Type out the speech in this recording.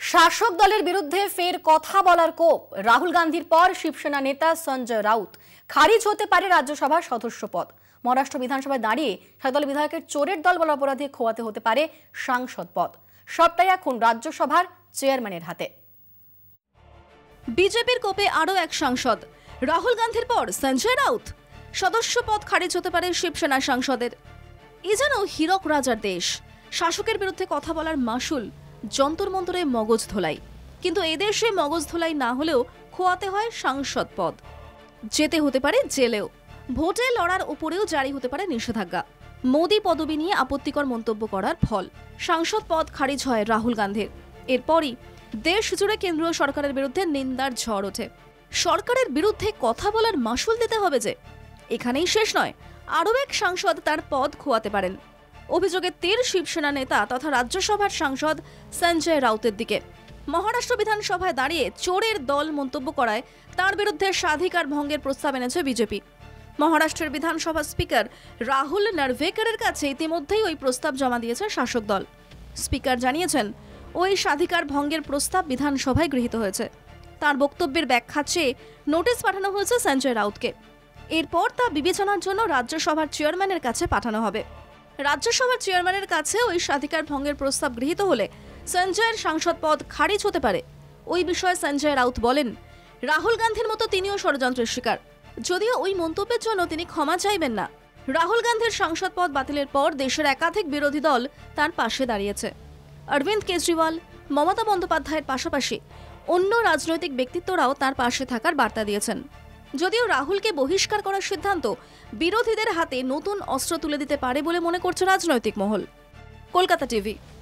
শাসক দলের বিরুদ্ধে ফের কথা বলার কোপ। রাহুল গান্ধীর পর শিবসেনা নেতা সঞ্জয় রাউত খারিজ হতে পারে রাজ্যসভার সদস্য পদ। মহারাষ্ট্র বিধানসভায় দাঁড়িয়ে শাসক দলের বিধায়কের চোরের দল বলার অপরাধে খোয়াতে হতে পারে সাংসদ পদ। সবটাই এখন রাজ্যসভার চেয়ারম্যানের হাতে। বিজেপির কোপে আরও এক সাংসদ। রাহুল গান্ধীর পর সঞ্জয় রাউত সদস্য পদ খারিজ হতে পারে শিবসেনা সাংসদের। এ যেন হীরক রাজার দেশ। শাসকের বিরুদ্ধে কথা বলার মাসুল যন্তর মন্তরে মগজ ধোলাই, কিন্তু এদেশে মগজ ধোলাই না হলেও খোয়াতে হয় সাংসদ পদ। যেতে হতে পারে জেলেও। ভোটে লড়ার উপরেও জারি হতে পারে নিষেধাজ্ঞা। মোদি পদবি নিয়ে আপত্তিকর মন্তব্য করার ফল সাংসদ পদ খারিজ হয় রাহুল গান্ধীর। এরপরই দেশ জুড়ে কেন্দ্রীয় সরকারের বিরুদ্ধে নিন্দার ঝড় ওঠে। সরকারের বিরুদ্ধে কথা বলার মাসুল দিতে হবে যে। এখানেই শেষ নয়, আরও এক সাংসদ তার পদ খোয়াতে পারেন। অভিযোগের তীর শিবসেনা নেতা তথা রাজ্যসভার সাংসদ সঞ্জয় রাউতের দিকে। মহারাষ্ট্র বিধানসভায় দাঁড়িয়ে চোরের দল মন্তব্য করায় তার বিরুদ্ধে স্বাধিকার ভঙ্গের প্রস্তাব এনেছে বিজেপি। মহারাষ্ট্রের বিধানসভা স্পিকার রাহুল নারভেকারের কাছে ইতিমধ্যেই ওই প্রস্তাব জমা দিয়েছে শাসক দল। স্পিকার জানিয়েছেন, ওই স্বাধিকার ভঙ্গের প্রস্তাব বিধানসভায় গৃহীত হয়েছে। তার বক্তব্যের ব্যাখ্যা চেয়ে নোটিশ পাঠানো হয়েছে সঞ্জয় রাউতকে। এরপর তা বিবেচনার জন্য রাজ্যসভার চেয়ারম্যানের কাছে পাঠানো হবে। রাজ্যসভার চেয়ারম্যানের কাছে ওই স্বাধিকার ভঙ্গের প্রস্তাব গৃহীত হলে সঞ্জয়ের সাংসদ পদ খারিজ হতে পারে। ওই বিষয়ে সঞ্জয় রাউত বলেন, রাহুল গান্ধীর মতো তিনিও ষড়যন্ত্রের শিকার। যদিও ওই মন্তব্যের জন্য তিনি ক্ষমা চাইবেন না। রাহুল গান্ধীর সাংসদ পদ বাতিলের পর দেশের একাধিক বিরোধী দল তার পাশে দাঁড়িয়েছে। অরবিন্দ কেজরিওয়াল, মমতা বন্দ্যোপাধ্যায়ের পাশাপাশি অন্য রাজনৈতিক ব্যক্তিত্বরাও তার পাশে থাকার বার্তা দিয়েছেন। যদিও রাহুলকে বহিষ্কার করার সিদ্ধান্ত বিরোধীদের হাতে নতুন অস্ত্র তুলে দিতে পারে বলে মনে করছে রাজনৈতিক মহল। কলকাতা টিভি।